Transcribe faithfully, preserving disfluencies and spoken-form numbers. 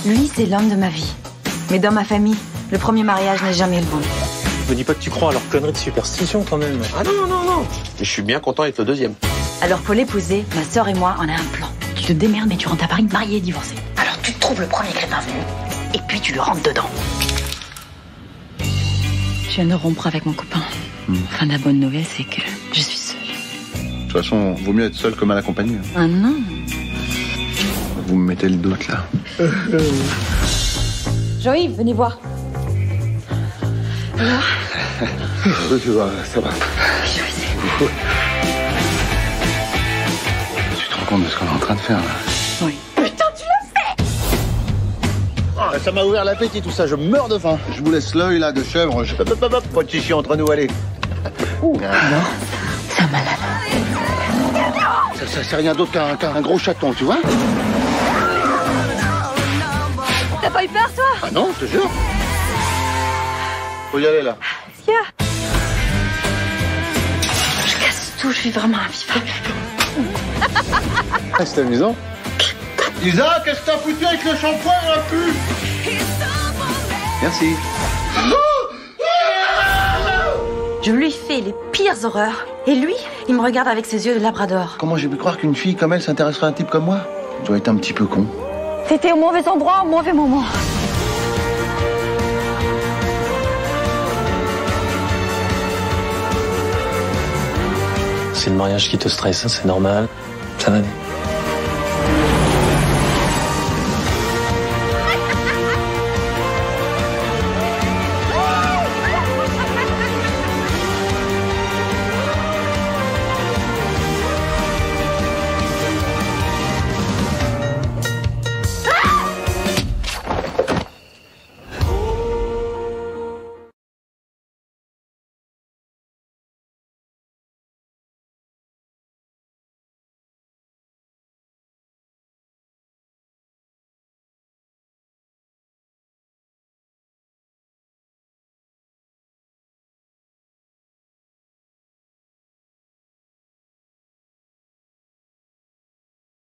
Lui, c'est l'homme de ma vie. Mais dans ma famille, le premier mariage n'est jamais le bon. Me dis pas que tu crois à leur connerie de superstition quand même. Ah non, non, non. Et je suis bien content avec le deuxième. Alors pour l'épouser, ma sœur et moi, on a un plan. Tu te démerdes, mais tu rentres à Paris marié et divorcé. Alors tu trouves le premier crétin venu, et puis tu le rentres dedans. Je viens de rompre avec mon copain. Mmh. Enfin, la bonne nouvelle, c'est que je suis seule. De toute façon, vaut mieux être seul que mal accompagné. Ah non. Vous me mettez le doute, là. Joël, venez voir. Alors Tu vois, ça va. Je sais. Tu te rends compte de ce qu'on est en train de faire, là? Oui. Putain, tu l'as fait! Oh, ça m'a ouvert l'appétit, tout ça. Je meurs de faim. Je vous laisse l'œil, là, de chèvre. Je... Hop, hop, hop, pas de chichi entre nous, allez. Ouh. Non, c'est un malade. Ça, ça c'est rien d'autre qu'un qu'un gros chaton, tu vois? T'as pas eu peur, toi? Ah non, je te jure. Faut y aller, là. Tiens. Je casse tout, je suis vraiment invivable. Ah, c'est amusant. Isa, qu'est-ce que t'as foutu avec le shampoing, la pu? Merci. Je lui fais les pires horreurs. Et lui, il me regarde avec ses yeux de labrador. Comment j'ai pu croire qu'une fille comme elle s'intéresserait à un type comme moi? Je dois être un petit peu con. T'étais au mauvais endroit, au mauvais moment. C'est le mariage qui te stresse, hein, c'est normal. Ça va aller.